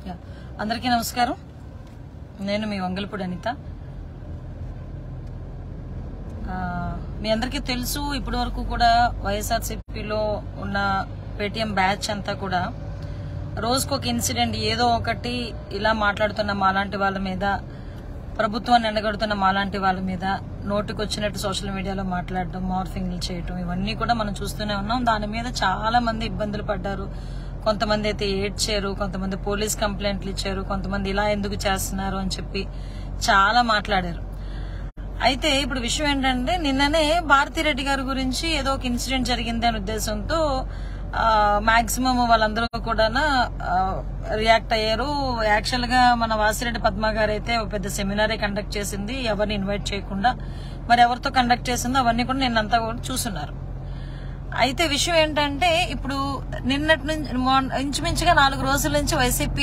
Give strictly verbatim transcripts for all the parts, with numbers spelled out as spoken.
అందరికీ నమస్కారం. నేను మీ వంగలపూడి అనిత. మీ అందరికీ తెలుసు, ఇప్పటి వరకు కూడా వైఎస్ఆర్సీపీలో ఉన్న పేటీఎం బ్యాచ్ అంతా కూడా రోజుకొక ఇన్సిడెంట్ ఏదో ఒకటి ఇలా మాట్లాడుతున్న మాలాంటి వాళ్ళ మీద, ప్రభుత్వాన్ని ఎండగడుతున్న మాలాంటి వాళ్ళ మీద నోటికి వచ్చినట్టు సోషల్ మీడియాలో మాట్లాడడం, మార్ఫింగ్లు చేయటం, ఇవన్నీ కూడా మనం చూస్తూనే ఉన్నాం. దాని మీద చాలా మంది ఇబ్బందులు పడ్డారు. కొంతమంది అయితే ఏడ్చారు, కొంతమంది పోలీస్ కంప్లైంట్లు ఇచ్చారు, కొంతమంది ఇలా ఎందుకు చేస్తున్నారు అని చెప్పి చాలా మాట్లాడారు. అయితే ఇప్పుడు విషయం ఏంటంటే, నిన్ననే భారతిరెడ్డి గారి గురించి ఏదో ఒక ఇన్సిడెంట్ జరిగింది అనే ఉద్దేశంతో మాక్సిమం వాళ్ళందరూ కూడా రియాక్ట్ అయ్యారు. యాక్చువల్ గా మన వాసిరెడ్డి పద్మ గారు అయితే ఒక పెద్ద సెమినారే కండక్ట్ చేసింది, ఎవరిని ఇన్వైట్ చేయకుండా. మరి ఎవరితో కండక్ట్ చేసిందో అవన్నీ కూడా నిన్నంతా కూడా చూస్తున్నారు. అయితే విషయం ఏంటంటే, ఇప్పుడు నిన్నటి నుంచి ఇంచుమించుగా నాలుగు రోజుల నుంచి వైసీపీ,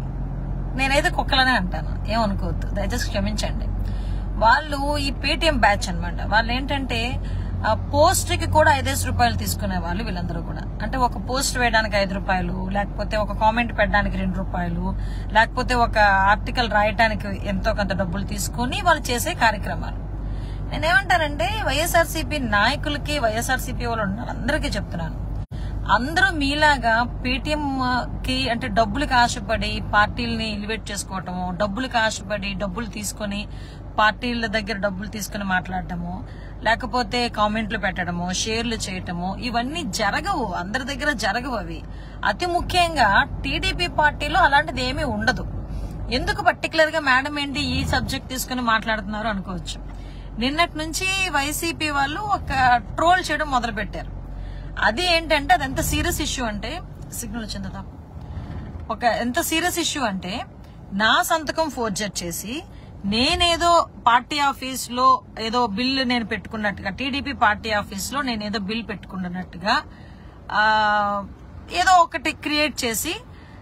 నేనైతే కుక్కలనే అంటాను, ఏమనుకోవద్దు, దయచేసి క్షమించండి. వాళ్ళు ఈ పేటీఎం బ్యాచ్ అనమాట. వాళ్ళు ఏంటంటే పోస్ట్ కి కూడా ఐదేసి రూపాయలు తీసుకునే వాళ్ళు వీళ్ళందరూ కూడా. అంటే ఒక పోస్ట్ వేయడానికి ఐదు రూపాయలు, లేకపోతే ఒక కామెంట్ పెట్టడానికి రెండు రూపాయలు, లేకపోతే ఒక ఆర్టికల్ రాయడానికి ఎంతో కొంత డబ్బులు తీసుకుని వాళ్ళు చేసే కార్యక్రమాలు. నేనేమంటానంటే, వైఎస్ఆర్సీపీ నాయకులకి, వైఎస్ఆర్సీపీ వాళ్ళు ఉన్న అందరికీ చెప్తున్నాను, అందరూ మీలాగా పేటీఎం కి అంటే డబ్బులకు ఆశపడి పార్టీలని ఎలివేట్ చేసుకోవటము, డబ్బులకు ఆశపడి డబ్బులు తీసుకుని పార్టీల దగ్గర డబ్బులు తీసుకుని మాట్లాడటము, లేకపోతే కామెంట్లు పెట్టడము, షేర్లు చేయటము, ఇవన్నీ జరగవు, అందరి దగ్గర జరగవు. అవి అతి ముఖ్యంగా టీడీపీ పార్టీలో అలాంటిది ఏమీ ఉండదు. ఎందుకు పర్టికులర్ గా మేడం ఏంటి ఈ సబ్జెక్ట్ తీసుకుని మాట్లాడుతున్నారు అనుకోవచ్చు. నిన్నటి నుంచి వైసీపీ వాళ్ళు ఒక ట్రోల్ చేయడం మొదలు పెట్టారు. అది ఏంటంటే, అది ఎంత సీరియస్ ఇష్యూ అంటే, సిగ్నల్ వచ్చిందా, ఒక ఎంత సీరియస్ ఇష్యూ అంటే, నా సంతకం ఫోర్జర్ చేసి నేనేదో పార్టీ ఆఫీస్ లో ఏదో బిల్లు నేను పెట్టుకున్నట్టుగా, టీడీపీ పార్టీ ఆఫీస్ లో నేనేదో బిల్ పెట్టుకున్నట్టుగా ఏదో ఒకటి క్రియేట్ చేసి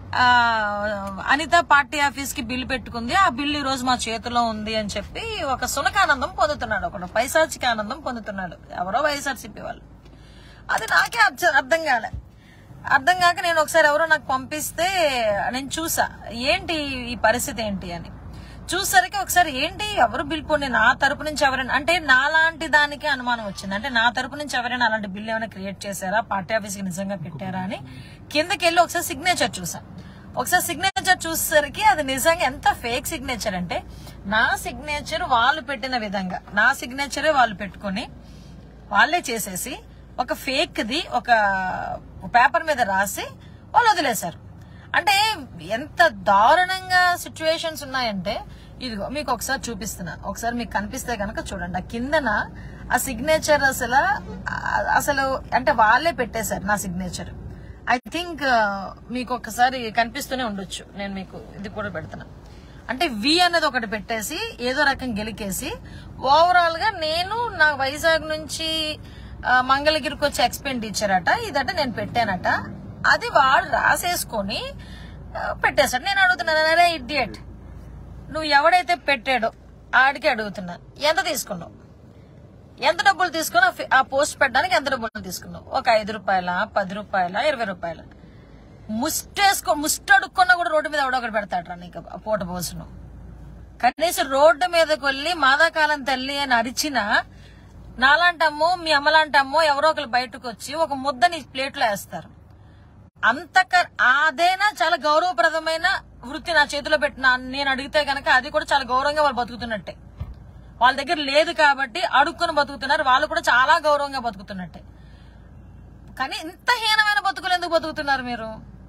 అనిత పార్టీ ఆఫీస్ కి బిల్లు పెట్టుకుంది, ఆ బిల్లు ఈ రోజు మా చేతిలో ఉంది అని చెప్పి ఒక సునకానందం పొందుతున్నాడు, ఒకడు పైశాచిక ఆనందం పొందుతున్నాడు ఎవరో వైఎస్ఆర్సీపీ వాళ్ళు. అది నాకే అర్థం కాలే. అర్థం కాక నేను ఒకసారి ఎవరో నాకు పంపిస్తే నేను చూసా, ఏంటి ఈ పరిస్థితి ఏంటి అని. చూసరికి ఒకసారి ఏంటి ఎవరు బిల్ పోనీ నా తరపు నుంచి ఎవరైనా, అంటే నాలాంటి దానికి అనుమానం వచ్చింది. అంటే నా తరపు నుంచి ఎవరైనా అలాంటి బిల్ ఏమైనా క్రియేట్ చేశారా, పార్టీ ఆఫీస్ కి నిజంగా పెట్టారా అని కిందకి వెళ్ళి ఒకసారి సిగ్నేచర్ చూసా. ఒకసారి సిగ్నేచర్ చూసేసరికి అది నిజంగా ఎంత ఫేక్ సిగ్నేచర్ అంటే, నా సిగ్నేచర్ వాళ్ళు పెట్టిన విధంగా, నా సిగ్నేచరే వాళ్ళు పెట్టుకుని వాళ్ళే చేసేసి ఒక ఫేక్ ది ఒక పేపర్ మీద రాసి వాళ్ళు వదిలేశారు. అంటే ఎంత దారుణంగా సిచ్యువేషన్స్ ఉన్నాయంటే, ఇదిగో మీకు ఒకసారి చూపిస్తున్నా, ఒకసారి మీకు కనిపిస్తే కనుక చూడండి. ఆ కిందన ఆ సిగ్నేచర్ అసలు అసలు అంటే వాళ్ళే పెట్టేశారు నా సిగ్నేచర్. ఐ థింక్ మీకు ఒకసారి కనిపిస్తూనే ఉండొచ్చు, నేను మీకు ఇది కూడా పెడుతున్నా. అంటే వి అనేది ఒకటి పెట్టేసి ఏదో రకం గెలికేసి ఓవరాల్ గా నేను నా వైజాగ్ నుంచి మంగళగిరికి వచ్చే ఎక్స్పెండిచర్ అట ఇదట నేను పెట్టానట, అది వాడు రాసేసుకొని పెట్టేశాడు. నేను అడుగుతున్నాను, అరే ఇడియట్, నువ్వు ఎవడైతే పెట్టాడో ఆడికి అడుగుతున్నా, ఎంత తీసుకున్నావు, ఎంత డబ్బులు తీసుకున్నావు, ఆ పోస్ట్ పెట్టడానికి ఎంత డబ్బులు తీసుకున్నావు, ఒక ఐదు రూపాయల పది రూపాయల ఇరవై రూపాయల ముస్టేసుకో ముస్ట్ అడుక్కున్నా కూడా రోడ్డు మీద ఎవడొకటి పెడతాడు నీకు పూట పోసును. కనీసం రోడ్డు మీదకి వెళ్ళి మాదాకాలం తల్లి అని అరిచినా నాలాంటమ్మో మీ అమ్మలాంటమ్మో ఎవరో ఒకరు బయటకు వచ్చి ఒక ముద్దని ప్లేట్లో వేస్తారు. అంతక అదేనా చాలా గౌరవప్రదమైన వృత్తి నా చేతిలో పెట్టిన నేను అడిగితే కనుక అది కూడా చాలా గౌరవంగా వాళ్ళు బతుకుతున్నట్టే. వాళ్ళ దగ్గర లేదు కాబట్టి అడుక్కుని బతుకుతున్నారు, వాళ్ళు కూడా చాలా గౌరవంగా బతుకుతున్నట్టే. కానీ ఇంత హీనమైన బతుకులు ఎందుకు బతుకుతున్నారు మీరు?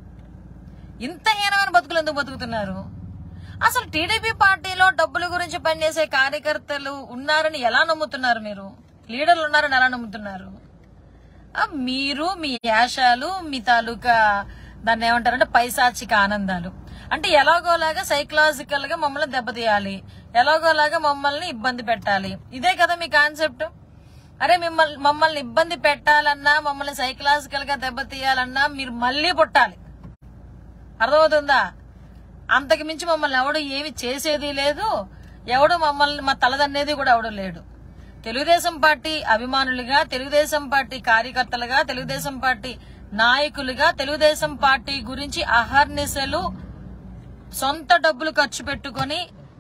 ఇంత హీనమైన బతుకులు ఎందుకు బతుకుతున్నారు? అసలు టీడీపీ పార్టీలో డబ్బుల గురించి పనిచేసే కార్యకర్తలు ఉన్నారని ఎలా నమ్ముతున్నారు మీరు? లీడర్లు ఉన్నారని ఎలా నమ్ముతున్నారు? మీరు మీ యాషాలు, మీ తాలూకా దాన్ని ఏమంటారంటే పైశాచిక ఆనందాలు, అంటే ఎలాగోలాగా సైకలాజికల్ గా మమ్మల్ని దెబ్బతీయాలి, ఎలాగోలాగా మమ్మల్ని ఇబ్బంది పెట్టాలి, ఇదే కదా మీ కాన్సెప్ట్. అరే మిమ్మల్ని మమ్మల్ని ఇబ్బంది పెట్టాలన్నా, మమ్మల్ని సైకలాజికల్ గా దెబ్బతీయాలన్నా మీరు మళ్ళీ పుట్టాలి, అర్థమవుతుందా? అంతకు మించి మమ్మల్ని ఎవడు ఏమి చేసేది లేదు, ఎవడు మమ్మల్ని మా తలదన్నేది కూడా ఎవడు లేడు. తెలుగుదేశం పార్టీ అభిమానులుగా, తెలుగుదేశం పార్టీ కార్యకర్తలుగా, తెలుగుదేశం పార్టీ నాయకులుగా, తెలుగుదేశం పార్టీ గురించి అహర్నిశలు సొంత డబ్బులు ఖర్చు పెట్టుకొని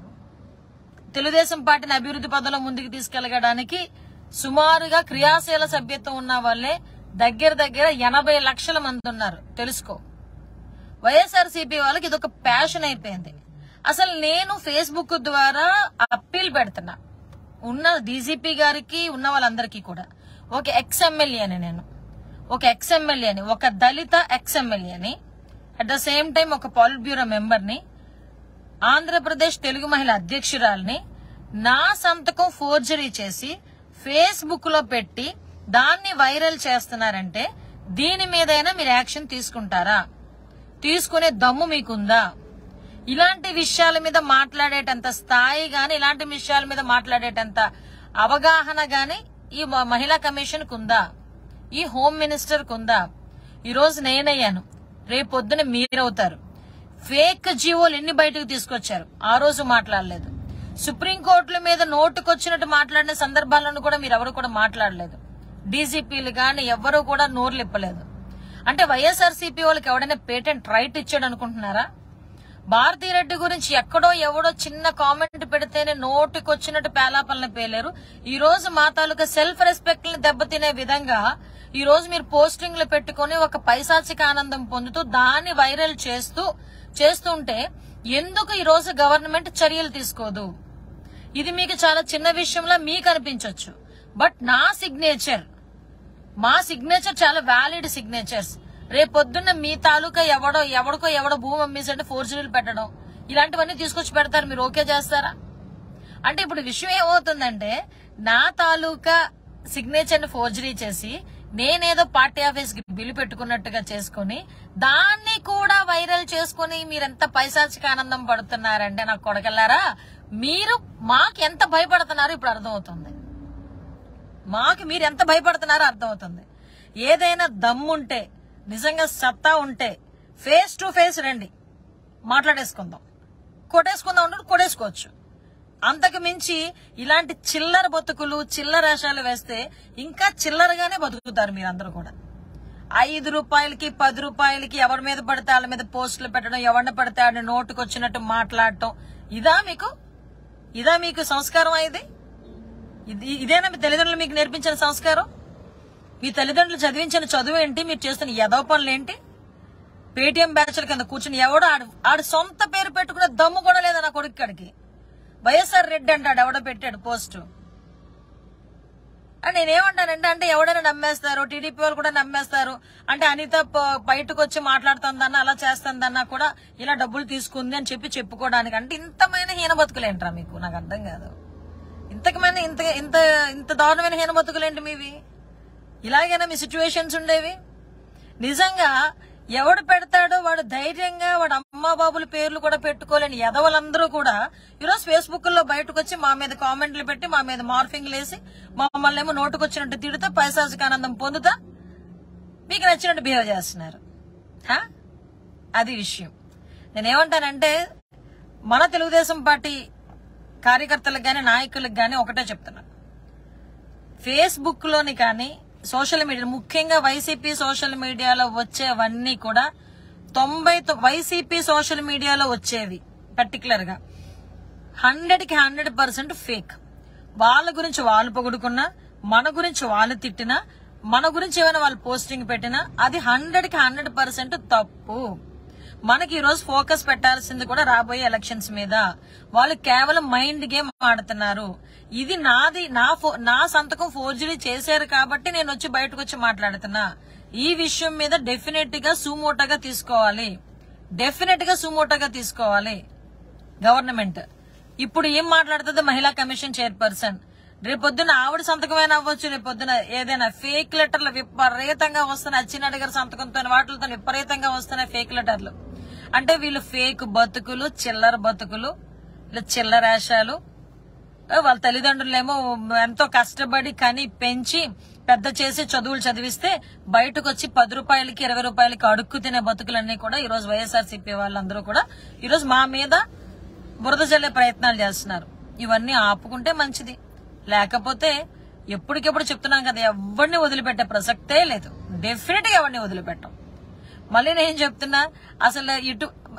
తెలుగుదేశం పార్టీని అభివృద్ధి పదంలో ముందుకు తీసుకెళ్లడానికి సుమారుగా క్రియాశీల సభ్యత్వం ఉన్న వాళ్ళే దగ్గర దగ్గర ఎనభై లక్షల మంది ఉన్నారు. తెలుసుకో. వైఎస్ఆర్సీపీ వాళ్ళకి ఇదొక ప్యాషన్ అయిపోయింది. అసలు నేను ఫేస్బుక్ ద్వారా అప్పీల్ పెడుతున్నా ఉన్న డీజీపీ గారికి, ఉన్న వాళ్ళందరికీ కూడా. ఒక ఎక్స్ ఎమ్మెల్యేని నేను ఒక ఎక్స్ ఎమ్మెల్యేని ఒక దళిత ఎక్స్ ఎమ్మెల్యేని అట్ ద సేమ్ టైం ఒక పాలిట్ బ్యూరో మెంబర్ని, ఆంధ్రప్రదేశ్ తెలుగు మహిళ అధ్యక్షురాల్ని నా సంతకం ఫోర్జరీ చేసి ఫేస్బుక్ లో పెట్టి దాన్ని వైరల్ చేస్తున్నారంటే దీని మీదైనా మీరు యాక్షన్ తీసుకుంటారా? తీసుకునే దమ్ము మీకుందా? ఇలాంటి విషయాల మీద మాట్లాడేటంత స్థాయి గాని, ఇలాంటి విషయాల మీద మాట్లాడేటంత అవగాహన గాని ఈ మహిళా కమిషన్ కుందా? ఈ హోమ్ మినిస్టర్ కుందా? ఈ రోజు నేనయ్యాను, రేపొద్దున మీరవుతారు. ఫేక్ జీవోలు ఎన్ని బయటకు తీసుకొచ్చారు, ఆ రోజు మాట్లాడలేదు. సుప్రీంకోర్టుల మీద నోటుకొచ్చినట్టు మాట్లాడిన సందర్భాలను కూడా మీరు ఎవరు కూడా మాట్లాడలేదు. డీజీపీలు గాని ఎవరు కూడా నోర్లిప్పలేదు. అంటే వైఎస్ఆర్సీపీ వాళ్ళకి ఎవడైనా పేటెంట్ రైట్ ఇచ్చాడు అనుకుంటున్నారా? భారతీరెడ్డి గురించి ఎక్కడో ఎవడో చిన్న కామెంట్ పెడితేనే నోటికొచ్చినట్టు పేలాపల్ని పేలేరు. ఈ రోజు మా తాలూకా సెల్ఫ్ రెస్పెక్ట్ ని దెబ్బతినే విధంగా ఈ రోజు మీరు పోస్టింగ్లు పెట్టుకుని ఒక పైశాచిక ఆనందం పొందుతూ దాన్ని వైరల్ చేస్తూ చేస్తుంటే ఎందుకు ఈ రోజు గవర్నమెంట్ చర్యలు తీసుకోదు? ఇది మీకు చాలా చిన్న విషయంలో మీకు అనిపించవచ్చు. బట్ నా సిగ్నేచర్ మా సిగ్నేచర్ చాలా వ్యాలిడ్ సిగ్నేచర్స్. రేపొద్దున్న మీ తాలూకా ఎవడో ఎవడికో ఎవడో భూమి అమ్మేసంటే ఫోర్జరీలు పెట్టడం ఇలాంటివన్నీ తీసుకొచ్చి పెడతారు. మీరు ఓకే చేస్తారా? అంటే ఇప్పుడు విషయం ఏమవుతుందంటే నా తాలూకా సిగ్నేచర్ ని ఫోర్జరీ చేసి నేనేదో పార్టీ ఆఫీస్ కి బిల్లు పెట్టుకున్నట్టుగా చేసుకుని దాన్ని కూడా వైరల్ చేసుకుని మీరెంత పైశాచిక ఆనందం పడుతున్నారంటే నాకు కొడగల్లారా, మీరు మాకు ఎంత భయపడుతున్నారో ఇప్పుడు అర్థమవుతుంది. మాకు మీరు ఎంత భయపడుతున్నారో అర్థమవుతుంది. ఏదైనా దమ్ముంటే, నిజంగా సత్తా ఉంటే ఫేస్ టు ఫేస్ రండి, మాట్లాడేసుకుందాం. కొట్టేసుకుందాం అంటే కొట్టేసుకోవచ్చు. అంతకు మించి ఇలాంటి చిల్లర బతుకులు, చిల్లర వేషాలు వేస్తే ఇంకా చిల్లరగానే బతుకుతారు మీరందరూ కూడా. ఐదు రూపాయలకి పది రూపాయలకి ఎవరి మీద పడితే వాళ్ళ మీద పోస్టులు పెట్టడం, ఎవరిని పడితే ఆడిని నోటుకు వచ్చినట్టు మాట్లాడటం, ఇదా మీకు ఇదా మీకు సంస్కారం? ఇది ఇదేనా మీ తల్లిదండ్రులు మీకు నేర్పించిన సంస్కారం? మీ తల్లిదండ్రులు చదివించిన చదువు ఏంటి? మీరు చేస్తున్న ఎదవ పనులు ఏంటి? పేటీఎం బ్యాచ్ల కింద కూర్చుని ఎవడో ఆడు ఆడు సొంత పేరు పెట్టుకునే దమ్ము కూడా లేదా నా కొడుకుడికి. వైఎస్ఆర్ రెడ్డి అంటాడు ఎవడో పెట్టాడు పోస్టు. నేనేమంటానంటే అంటే ఎవడైనా నమ్మేస్తారు, టీడీపీ వాళ్ళు కూడా నమ్మేస్తారు. అంటే అనిత బయటకు వచ్చి మాట్లాడుతుందన్నా, అలా చేస్తుందన్నా కూడా ఇలా డబ్బులు తీసుకుంది అని చెప్పి చెప్పుకోవడానికి. అంటే ఇంతమైన హీన బతుకులేంట్రా మీకు? నాకు అర్థం కాదు. ఇంతకమైన ఇంత ఇంత ఇంత దారుణమైన హీన బతుకులేంటి మీవి? ఇలాగైనా మీ సిచ్యువేషన్స్ ఉండేవి? నిజంగా ఎవడు పెడతాడో వాడు ధైర్యంగా వాడు అమ్మా బాబుల పేర్లు కూడా పెట్టుకోలేని ఎదవలందరూ కూడా ఈరోజు ఫేస్బుక్ లో బయటకు వచ్చి మా మీద కామెంట్లు పెట్టి, మా మీద మార్ఫింగ్లు వేసి, మమ్మల్ని ఏమో నోటుకొచ్చినట్టు తిడుతా, పైశాచిక ఆనందం పొందుతా, మీకు నచ్చినట్టు బిహేవ్ చేస్తున్నారు. అది విషయం. నేనేమంటానంటే మన తెలుగుదేశం పార్టీ కార్యకర్తలకు గాని, నాయకులకు గాని ఒకటే చెప్తున్నా. ఫేస్బుక్ లోని కానీ సోషల్ మీడియా, ముఖ్యంగా వైసీపీ సోషల్ మీడియాలో వచ్చేవన్నీ కూడా తొంభై వైసీపీ సోషల్ మీడియాలో వచ్చేవి పర్టికులర్ గా హండ్రెడ్ కి హండ్రెడ్ పర్సెంట్ ఫేక్. వాళ్ళ గురించి వాళ్ళు పొగుడుకున్నా, మన గురించి వాళ్ళు తిట్టినా, మన గురించి ఏమైనా వాళ్ళు పోస్టింగ్ పెట్టినా అది హండ్రెడ్ కి హండ్రెడ్ పర్సెంట్ తప్పు. మనకి ఈ రోజు ఫోకస్ పెట్టాల్సింది కూడా రాబోయే ఎలక్షన్స్ మీద. వాళ్ళు కేవలం మైండ్ గేమ్ ఆడుతున్నారు. ఇది నాది, నా నా సంతకం ఫోర్జరీ చేశారు కాబట్టి నేను వచ్చి బయటకు వచ్చి మాట్లాడుతున్నా. ఈ విషయం మీద డెఫినెట్ గా సుమోటోగా తీసుకోవాలి, డెఫినెట్ గా సుమోటోగా తీసుకోవాలి గవర్నమెంట్. ఇప్పుడు ఏం మాట్లాడుతుంది మహిళా కమిషన్ చైర్పర్సన్? రేపొద్దున ఆవిడ సంతకమైనా అవ్వచ్చు, రేపొద్దున ఏదైనా ఫేక్ లెటర్లు విపరీతంగా వస్తున్నాయి. అచ్చినాయుడు గారి సంతకంతో వాటితో విపరీతంగా వస్తున్నాయి ఫేక్ లెటర్లు. అంటే వీళ్ళు ఫేక్ బతుకులు, చిల్లర బతుకులు, ఇలా చిల్లరాశాలు. వాళ్ళ తల్లిదండ్రులేమో ఎంతో కష్టపడి కని పెంచి పెద్ద చేసి చదువులు చదివిస్తే బయటకు వచ్చి పది రూపాయలకి ఇరవై రూపాయలకి అడుక్కు తినే బతుకులన్నీ కూడా ఈ రోజు వైఎస్ఆర్సీపీ వాళ్ళందరూ కూడా ఈ రోజు మా మీద బురద జల్లే ప్రయత్నాలు చేస్తున్నారు. ఇవన్నీ ఆపుకుంటే మంచిది. లేకపోతే ఎప్పటికెప్పుడు చెప్తున్నాం కదా, ఎవరిని వదిలిపెట్టే ప్రసక్తే లేదు. డెఫినెట్ గా ఎవరిని వదిలిపెట్టాం. మళ్ళీ నేను చెప్తున్నా, అసలు ఇటు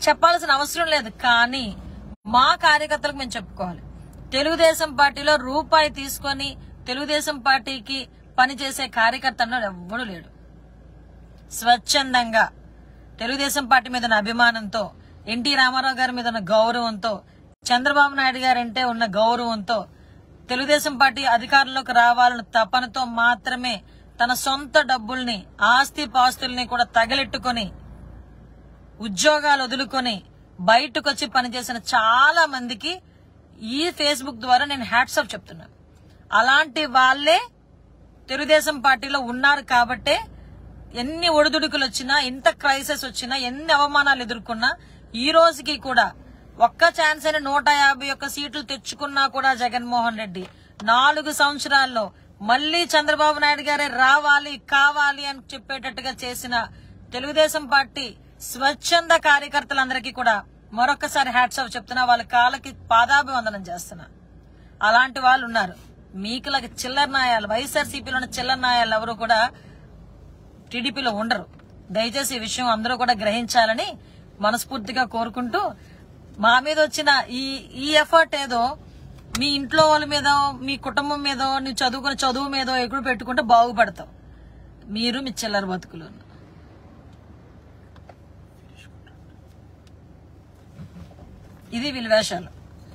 చెప్పాల్సిన అవసరం లేదు, కానీ మా కార్యకర్తలకు మేము చెప్పుకోవాలి. తెలుగుదేశం పార్టీలో రూపాయి తీసుకొని తెలుగుదేశం పార్టీకి పనిచేసే కార్యకర్త అన్నాడు ఎవ్వడూ లేడు. స్వచ్ఛందంగా తెలుగుదేశం పార్టీ మీద ఉన్న అభిమానంతో, ఎన్టీ రామారావు గారి మీద ఉన్న గౌరవంతో, చంద్రబాబు నాయుడు గారంటే ఉన్న గౌరవంతో, తెలుగుదేశం పార్టీ అధికారంలోకి రావాలన్న తపనతో మాత్రమే తన సొంత డబ్బుల్ని, ఆస్తి పాస్తుల్ని కూడా తగలెట్టుకొని ఉద్యోగాలు వదులుకొని బయటకు వచ్చి పనిచేసిన చాలా మందికి ఈ ఫేస్బుక్ ద్వారా నేను హ్యాట్స్ ఆఫ్ చెప్తున్నాను. అలాంటి వాళ్లే తెలుగుదేశం పార్టీలో ఉన్నారు కాబట్టే ఎన్ని ఒడిదుడుకులు వచ్చినా, ఎంత క్రైసిస్ వచ్చినా, ఎన్ని అవమానాలు ఎదుర్కొన్నా ఈ రోజుకి కూడా ఒక్క ఛాన్స్ అయిన నూట యాభై ఒక్క సీట్లు తెచ్చుకున్నా కూడా జగన్మోహన్ రెడ్డి నాలుగు సంవత్సరాల్లో మళ్లీ చంద్రబాబు నాయుడు గారే రావాలి కావాలి అని చెప్పేటట్టుగా చేసిన తెలుగుదేశం పార్టీ స్వచ్ఛంద కార్యకర్తలందరికీ కూడా మరొకసారి హ్యాట్స్ ఆఫ్ చెప్తున్నా. వాళ్ళ కాళ్ళకి పాదాభివందనం చేస్తున్నా. అలాంటి వాళ్ళు ఉన్నారు. మీకులాగా చిల్లర నాయాలు, వైఎస్ఆర్సీపీలో ఉన్న చిల్లర నాయాలు ఎవరు కూడా టీడీపీలో ఉండరు. దయచేసి ఈ విషయం అందరూ కూడా గ్రహించాలని మనస్ఫూర్తిగా కోరుకుంటూ, మా మీద వచ్చిన ఈ ఈ ఎఫర్ట్ ఏదో మీ ఇంట్లో వాళ్ళ మీద, మీ కుటుంబం మీద, నువ్వు చదువుకున్న చదువు మీద ఎగుడు పెట్టుకుంటే బాగుపడతావు. మీరు మీ చిల్లర బతుకులు. ఇది వీళ్ళ వేషాలు.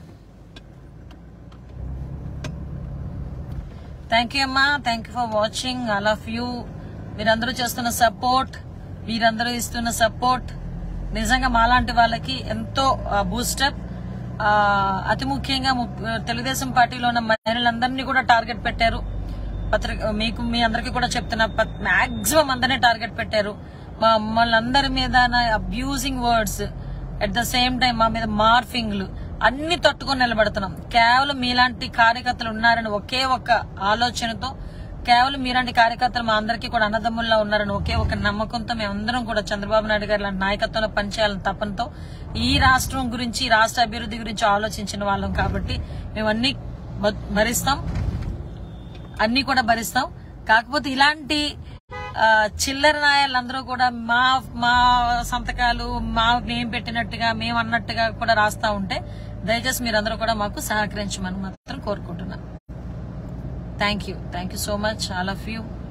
థ్యాంక్ యూ అమ్మా, thank you for watching all of you. మీరందరూ చేస్తున్న సపోర్ట్, మీరందరూ ఇస్తున్న సపోర్ట్ నిజంగా మాలాంటి వాళ్ళకి ఎంతో బూస్టప్. అతి ముఖ్యంగా తెలుగుదేశం పార్టీలో ఉన్న మహిళలందరినీ కూడా టార్గెట్ పెట్టారు. పత్రిక మీకు మీ అందరికీ కూడా చెప్తున్నా, మాక్సిమం అందరినీ టార్గెట్ పెట్టారు. మా మమ్మల్ని అందరి మీద abusing words, at the same time మా మీద మార్ఫింగ్లు అన్ని తట్టుకొని నిలబడుతున్నాం. కేవలం మీలాంటి కార్యకర్తలు ఉన్నారని ఒకే ఒక్క ఆలోచనతో, కేవలం మీలాంటి కార్యకర్తలు మా అందరికీ కూడా అన్నదమ్ముల్లా ఉన్నారని ఒకే ఒక నమ్మకంతో మేమందరం కూడా చంద్రబాబు నాయుడు గారి లాంటి నాయకత్వంలో పనిచేయాలని తపనతో ఈ రాష్ట్రం గురించి, రాష్ట్ర అభివృద్ధి గురించి ఆలోచించిన వాళ్ళం కాబట్టి మేము అన్ని భరిస్తాం, అన్ని కూడా భరిస్తాం. కాకపోతే ఇలాంటి చిల్లర నాయాలందరూ కూడా మా మా సంతకాలు మా మేము పెట్టినట్టుగా మేము అన్నట్టుగా కూడా రాస్తా ఉంటే దయచేసి మీరందరూ కూడా మాకు సహకరించమని మాత్రం కోరుకుంటున్నాం. Thank you thank you so much all of you.